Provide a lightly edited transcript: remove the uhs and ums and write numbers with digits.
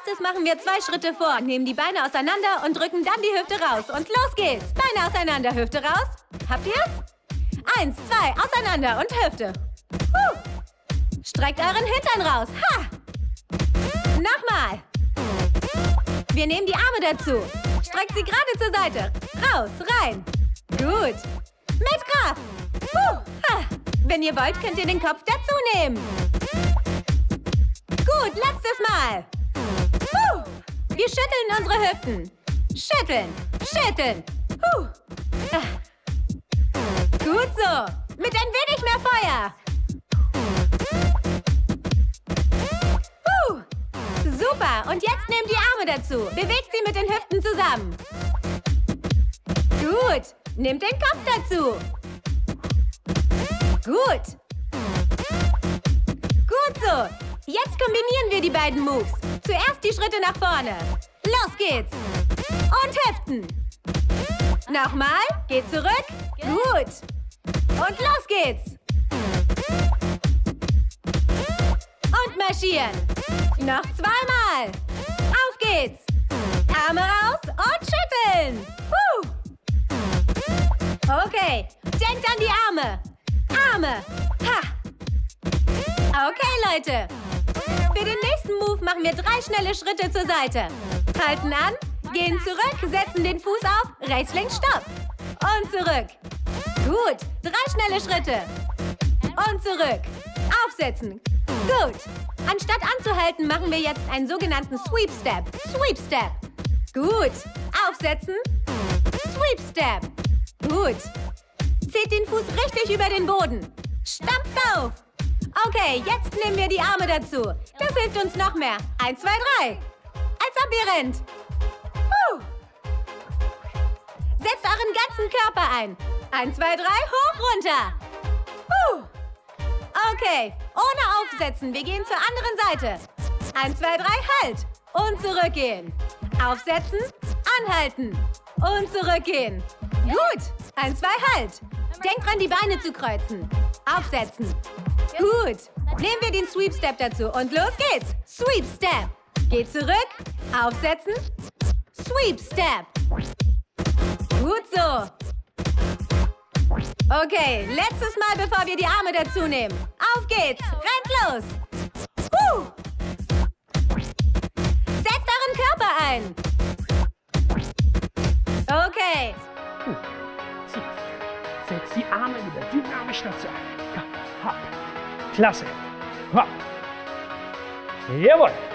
erstes machen wir 2 Schritte vor, nehmen die Beine auseinander und drücken dann die Hüfte raus. Und los geht's. Beine auseinander, Hüfte raus. Habt ihr's? 1, 2, auseinander und Hüfte. Streckt euren Hintern raus. Ha! Nochmal. Wir nehmen die Arme dazu. Streckt sie gerade zur Seite. Raus, rein. Gut. Mit Kraft. Ha. Wenn ihr wollt, könnt ihr den Kopf dazu nehmen. Gut, letztes Mal. Wir schütteln unsere Hüften. Schütteln, schütteln. Gut so. Mit ein wenig mehr Feuer. Super. Und jetzt nehmt die Arme dazu. Bewegt sie mit den Hüften zusammen. Gut. Nehmt den Kopf dazu. Gut. Gut so. Jetzt kombinieren wir die beiden Moves. Zuerst die Schritte nach vorne. Los geht's. Und Hüften. Nochmal. Geht zurück. Gut. Und los geht's. Und marschieren. Noch 2-mal. Auf geht's. Arme raus und schütteln. Okay. Denkt an die Arme. Arme. Ha. Okay, Leute. Für den nächsten Move machen wir 3 schnelle Schritte zur Seite. Halten an, gehen zurück, setzen den Fuß auf, rechts, links, stopp. Und zurück. Gut, 3 schnelle Schritte. Und zurück. Aufsetzen. Gut. Anstatt anzuhalten, machen wir jetzt einen sogenannten Sweep Step. Sweep Step. Gut. Aufsetzen. Sweep Step. Gut. Zieht den Fuß richtig über den Boden. Stampft auf. Okay, jetzt nehmen wir die Arme dazu. Das hilft uns noch mehr. 1, 2, 3. Als ob ihr rennt. Setzt euren ganzen Körper ein. 1, 2, 3, hoch, runter. Okay, ohne aufsetzen. Wir gehen zur anderen Seite. 1, 2, 3, halt. Und zurückgehen. Aufsetzen, anhalten. Und zurückgehen. Gut. 1, 2, halt. Denkt dran, die Beine zu kreuzen. Aufsetzen. Gut. Nehmen wir den Sweep Step dazu. Und los geht's. Sweep Step. Geht zurück. Aufsetzen. Sweep Step. Gut so. Okay, letztes Mal, bevor wir die Arme dazu nehmen. Auf geht's. Rennt los. Setzt euren Körper ein. Okay. Setzt die Arme wieder dynamisch dazu ein. Ha. Klasse. Ha. Jawohl.